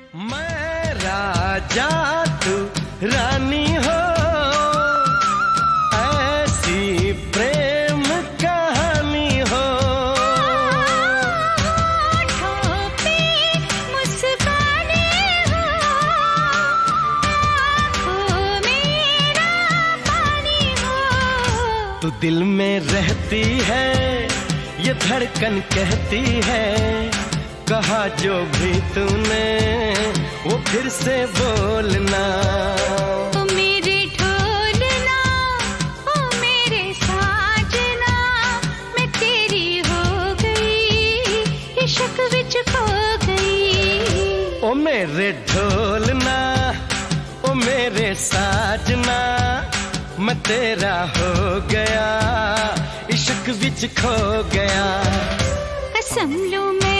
मैं राजा तू रानी हो, ऐसी प्रेम कहानी हो। होठों पे मुस्काने हो, आँखों में पानी हो। तू दिल में रहती है, ये धड़कन कहती है, कहा जो भी तूने वो फिर से बोलना। ओ मेरे ढोलना, ओ मेरे साजना, मैं तेरी हो गई, इश्क विच खो गई। ओ मेरे ढोलना, ओ मेरे साजना, मैं तेरा हो गया, इश्क विच खो गया। कसम लूं मैं